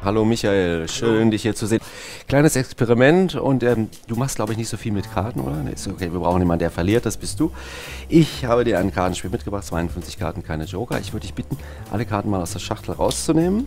Hallo Michael, schön dich hier zu sehen. Kleines Experiment und du machst glaube ich nicht so viel mit Karten, oder? Nee, ist okay, wir brauchen jemanden, der verliert, das bist du. Ich habe dir ein Kartenspiel mitgebracht, 52 Karten, keine Joker. Ich würde dich bitten, alle Karten mal aus der Schachtel rauszunehmen.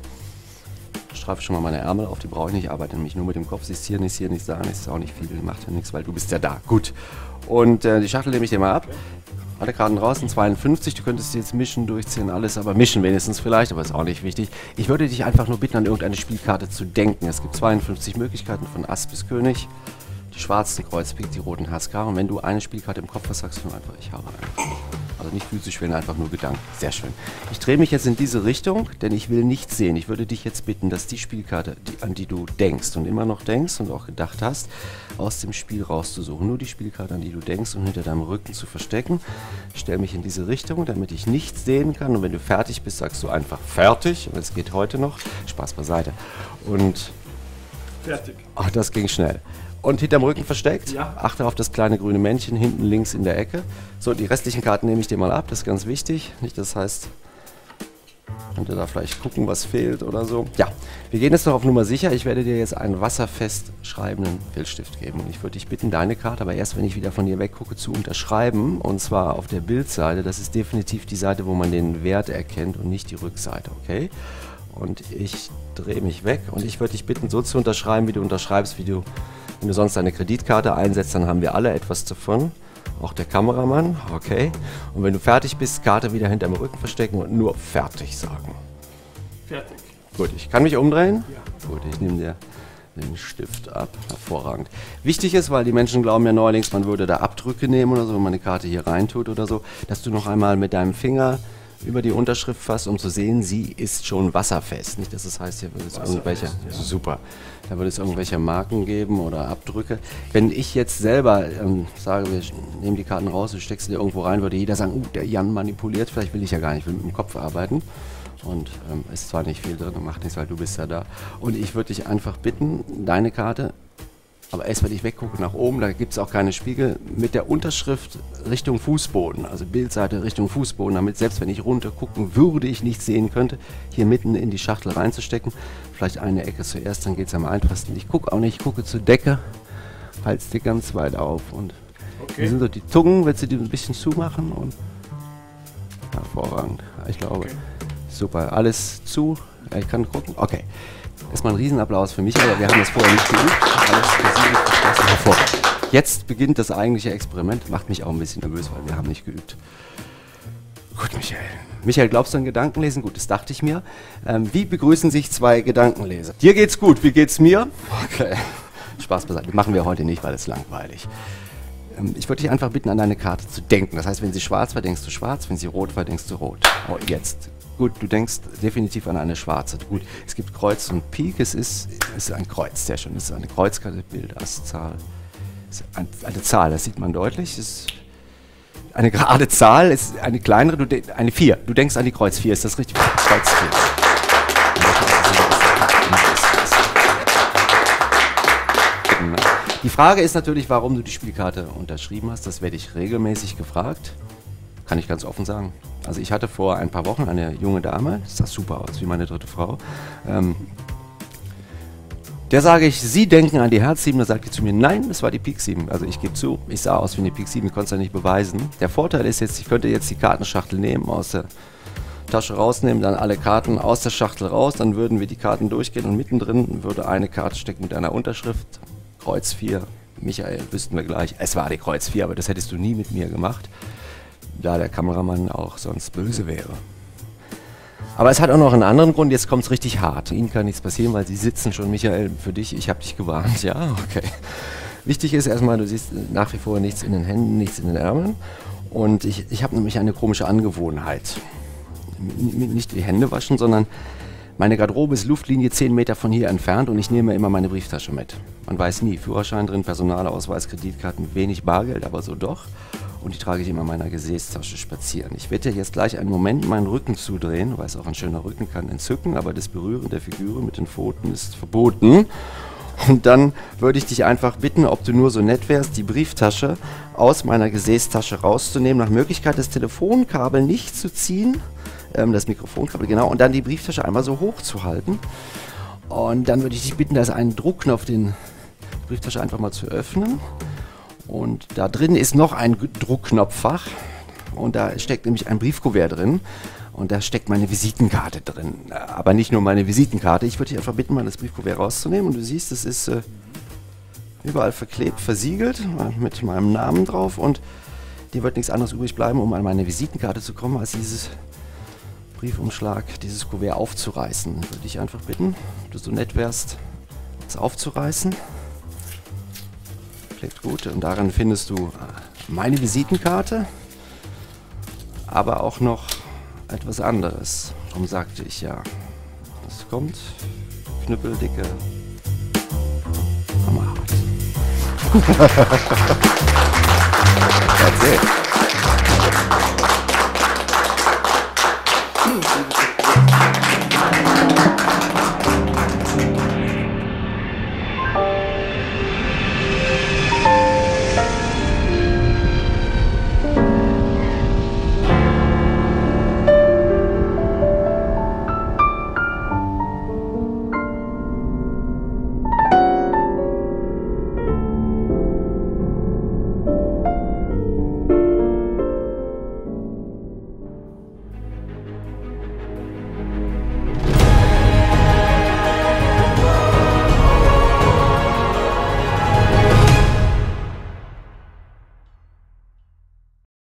Ich streife schon mal meine Ärmel auf, die brauche ich nicht, ich arbeite nämlich nur mit dem Kopf. Siehst hier nichts, da nichts, ist auch nicht viel, macht ja nichts, weil du bist ja da. Gut. Und die Schachtel nehme ich dir mal ab. Alle Karten draußen, 52, du könntest sie jetzt mischen, durchziehen, alles, aber mischen wenigstens vielleicht, aber ist auch nicht wichtig. Ich würde dich einfach nur bitten, an irgendeine Spielkarte zu denken. Es gibt 52 Möglichkeiten, von Ass bis König, die schwarzen Kreuz, Pik, die roten Herz, Karo. Und wenn du eine Spielkarte im Kopf hast, sagst du einfach, ich habe eine. Also nicht physisch wählen, einfach nur Gedanken. Sehr schön. Ich drehe mich jetzt in diese Richtung, denn ich will nichts sehen. Ich würde dich jetzt bitten, dass die Spielkarte, an die du denkst und immer noch denkst und auch gedacht hast, aus dem Spiel rauszusuchen. Nur die Spielkarte, an die du denkst und hinter deinem Rücken zu verstecken. Ich stelle mich in diese Richtung, damit ich nichts sehen kann. Und wenn du fertig bist, sagst du einfach fertig. Und es geht heute noch. Spaß beiseite. Und fertig. Ach, das ging schnell. Und hinterm Rücken versteckt. Ja. Achte auf das kleine grüne Männchen hinten links in der Ecke. So, die restlichen Karten nehme ich dir mal ab, das ist ganz wichtig. Nicht, das heißt, könnt ihr da vielleicht gucken, was fehlt oder so. Ja, wir gehen jetzt noch auf Nummer sicher. Ich werde dir jetzt einen wasserfest schreibenden Filzstift geben. Und ich würde dich bitten, deine Karte, aber erst wenn ich wieder von dir weggucke, zu unterschreiben. Und zwar auf der Bildseite. Das ist definitiv die Seite, wo man den Wert erkennt und nicht die Rückseite, okay? Und ich drehe mich weg und ich würde dich bitten, so zu unterschreiben, wie du unterschreibst, wenn du sonst eine Kreditkarte einsetzt, dann haben wir alle etwas davon. Auch der Kameramann, okay. Und wenn du fertig bist, Karte wieder hinterm Rücken verstecken und nur fertig sagen. Fertig. Gut, ich kann mich umdrehen? Ja. Gut, ich nehme dir den Stift ab. Hervorragend. Wichtig ist, weil die Menschen glauben ja neuerdings, man würde da Abdrücke nehmen oder so, wenn man eine Karte hier reintut oder so, dass du noch einmal mit deinem Finger über die Unterschrift fasst, um zu sehen, sie ist schon wasserfest. Nicht, dass es heißt, hier würde es irgendwelche, ja. Super, da würde es irgendwelche Marken geben oder Abdrücke. Wenn ich jetzt selber sage, wir nehmen die Karten raus und steckst sie dir irgendwo rein, würde jeder sagen, der Jan manipuliert, vielleicht will ich ja gar nicht, ich will mit dem Kopf arbeiten. Und ist zwar nicht viel drin, macht nichts, weil du bist ja da. Und ich würde dich einfach bitten, deine Karte, aber erst wenn ich weggucke nach oben, da gibt es auch keine Spiegel, mit der Unterschrift Richtung Fußboden, also Bildseite Richtung Fußboden, damit selbst wenn ich runter gucken würde, ich nichts sehen könnte, hier mitten in die Schachtel reinzustecken. Vielleicht eine Ecke zuerst, dann geht es am einfachsten. Ich gucke auch nicht, ich gucke zur Decke, halte die ganz weit auf. Und hier sind so die Zungen, willst du die ein bisschen zumachen? Und hervorragend, ich glaube. Okay. Super, alles zu, ich kann gucken, okay. Erstmal ein Riesenapplaus für mich, aber wir haben das vorher nicht geübt. Alles für hervorragend. Jetzt beginnt das eigentliche Experiment. Macht mich auch ein bisschen nervös, weil wir haben nicht geübt. Gut, Michael. Michael, glaubst du an Gedankenlesen? Gut, das dachte ich mir. Wie begrüßen sich zwei Gedankenleser? Dir geht's gut, wie geht's mir? Okay. Spaß beiseite. Machen wir heute nicht, weil es langweilig. Ich würde dich einfach bitten, an deine Karte zu denken. Das heißt, wenn sie schwarz war, denkst du schwarz. Wenn sie rot war, denkst du rot. Oh, jetzt. Gut, du denkst definitiv an eine schwarze. Gut, es gibt Kreuz und Pik, es ist ein Kreuz, sehr schön. Es ist eine Kreuzkarte, Bild, Ass, Zahl. Es ist eine Zahl, das sieht man deutlich. Es ist eine gerade Zahl, es ist eine kleinere, eine 4. Du denkst an die Kreuz 4, ist das richtig? Kreuz 4. Die Frage ist natürlich, warum du die Spielkarte unterschrieben hast. Das werde ich regelmäßig gefragt. Kann ich ganz offen sagen. Also ich hatte vor ein paar Wochen eine junge Dame, das sah super aus, wie meine dritte Frau. Der sage ich, Sie denken an die Herz 7, da sagt die zu mir, nein, das war die Pik 7. Also ich gebe zu, ich sah aus wie eine Pik 7, ich konnte es ja nicht beweisen. Der Vorteil ist jetzt, ich könnte jetzt die Kartenschachtel nehmen, aus der Tasche rausnehmen, dann alle Karten aus der Schachtel raus, dann würden wir die Karten durchgehen und mittendrin würde eine Karte stecken mit einer Unterschrift, Kreuz 4. Michael, wüssten wir gleich, es war die Kreuz 4, aber das hättest du nie mit mir gemacht, da der Kameramann auch sonst böse wäre. Aber es hat auch noch einen anderen Grund, jetzt kommt es richtig hart. Ihnen kann nichts passieren, weil Sie sitzen schon, Michael, für dich, ich habe dich gewarnt. Ja, okay. Wichtig ist erstmal, du siehst nach wie vor nichts in den Händen, nichts in den Ärmeln. Und ich habe nämlich eine komische Angewohnheit. Nicht die Hände waschen, sondern meine Garderobe ist Luftlinie 10 Meter von hier entfernt und ich nehme immer meine Brieftasche mit. Man weiß nie, Führerschein drin, Personalausweis, Kreditkarten, wenig Bargeld, aber so doch. Und die trage ich immer in meiner Gesäßtasche spazieren. Ich werde dir jetzt gleich einen Moment meinen Rücken zudrehen. Du weißt auch, ein schöner Rücken kann entzücken, aber das Berühren der Figuren mit den Pfoten ist verboten. Und dann würde ich dich einfach bitten, ob du nur so nett wärst, die Brieftasche aus meiner Gesäßtasche rauszunehmen. Nach Möglichkeit das Telefonkabel nicht zu ziehen, das Mikrofonkabel, genau, und dann die Brieftasche einmal so hoch zu halten. Und dann würde ich dich bitten, da ist ein Druckknopf, den Brieftasche einfach mal zu öffnen. Und da drin ist noch ein Druckknopffach. Und da steckt nämlich ein Briefkuvert drin. Und da steckt meine Visitenkarte drin. Aber nicht nur meine Visitenkarte. Ich würde dich einfach bitten, mal das Briefkuvert rauszunehmen. Und du siehst, es ist überall verklebt, versiegelt, mit meinem Namen drauf. Und dir wird nichts anderes übrig bleiben, um an meine Visitenkarte zu kommen, als dieses Briefumschlag, dieses Kuvert aufzureißen. Würde ich einfach bitten, ob du so nett wärst, es aufzureißen. Klebt gut. Und daran findest du meine Visitenkarte, aber auch noch etwas anderes. Darum sagte ich ja, es kommt knüppeldicke Hammerhart. That's it.